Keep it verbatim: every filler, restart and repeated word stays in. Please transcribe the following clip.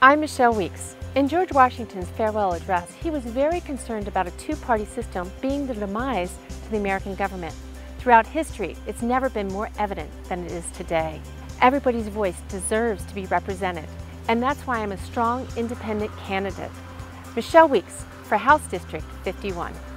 I'm Michelle Weeks. In George Washington's farewell address, he was very concerned about a two-party system being the demise to the American government. Throughout history, it's never been more evident than it is today. Everybody's voice deserves to be represented, and that's why I'm a strong, independent candidate. Michelle Weeks for House District fifty-one.